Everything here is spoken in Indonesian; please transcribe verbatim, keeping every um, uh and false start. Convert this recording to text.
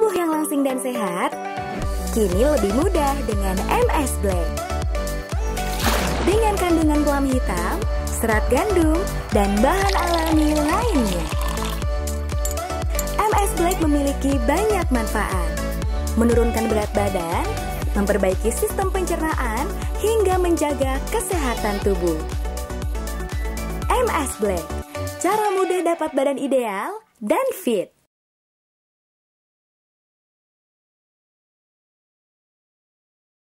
tubuh yang langsing dan sehat kini lebih mudah dengan M S Black. Dengan kandungan pelam hitam, serat gandum, dan bahan alami lainnya. M S Black memiliki banyak manfaat. Menurunkan berat badan, memperbaiki sistem pencernaan, hingga menjaga kesehatan tubuh. M S Black, cara mudah dapat badan ideal dan fit.